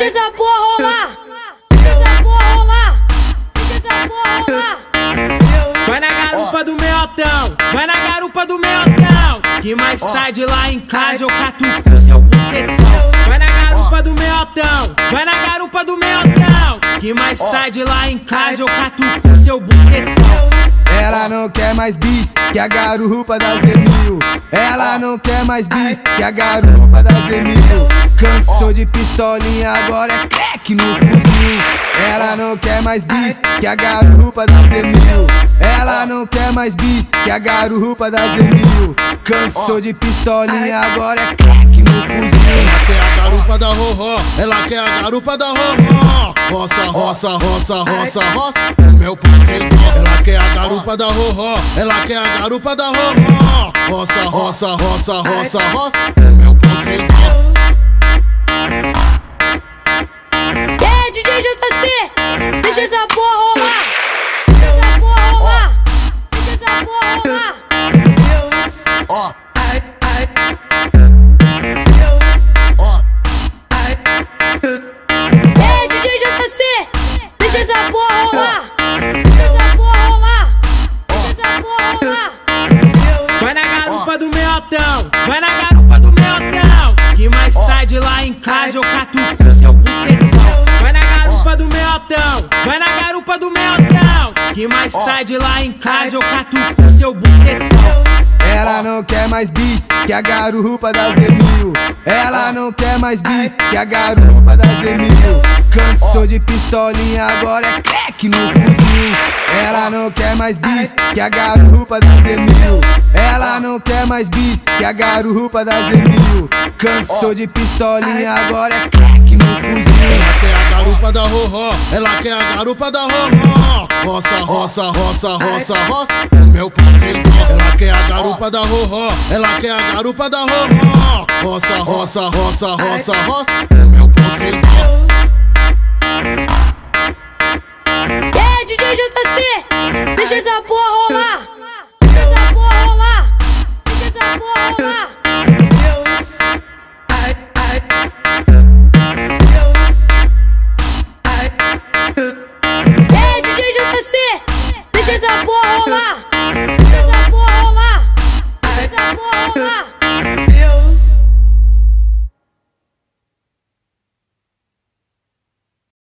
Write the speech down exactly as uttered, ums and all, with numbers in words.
Deixa essa porra rolar. Deixa essa porra rolar. Deixa essa porra rolar. Vai na garupa do Meotão, vai na garupa do Meotão, que mais tarde lá em casa eu catuco seu bucetão. Vai na garupa do Meotão, vai na garupa do Meotão, que mais tarde lá em casa eu catuco seu bucetão. Ela não quer mais bis que a garupa da Zemil. Ela não quer mais bis que a garupa da Zemil. Cansou de pistolinha, agora é crack no fuzil. Ela não quer mais bis que a garupa da Zemil. Ela não quer mais bis que a garupa da Zemil. Cansou de pistolinha, agora é crack no fuzil. Ela quer a garupa da Roró, ela quer a garupa da Roró. Roça, roça, roça, roça, roça, o meu parceiro. Ela quer a garupa da Roró, ela quer a garupa da Roró. Roça, roça, roça, roça, roça, o meu parceiro. É D J J C, deixa essa porra rolar. Deixa essa porra rolar. Deixa essa porra rolar. Ó, ai, ai. Ó, ai. É D J J C, deixa essa porra rolar. Deixa essa porra rolar. Deixa essa porra rolar. Vai na garupa do Meotão, vai na garupa do Meotão, que mais tarde lá em casa eu catuco seu bucetão. Vai na garupa do Meotão, vai na garupa do Meotão, que mais tarde lá em casa eu catuco seu bucetão. Ela não quer mais bis que a garupa da Zemil. Ela não quer mais bis que a garupa da Zemil. Cansou de pistolinha, agora é crack no fuzil. Ela não quer mais bis que a garupa da Zemil. Ela não quer mais bis que a garupa da Zemil. Cansou de pistolinha, agora é crack no fuzil. Ela quer a garupa da Roró, ela quer a garupa da Roró. Roça, roça, roça, roça, roça, o meu parceiro. Ela quer a garupa da Roró, ela quer a garupa da Roró. Roça, roça, roça, roça, roça, o meu parceiro. É D J J C,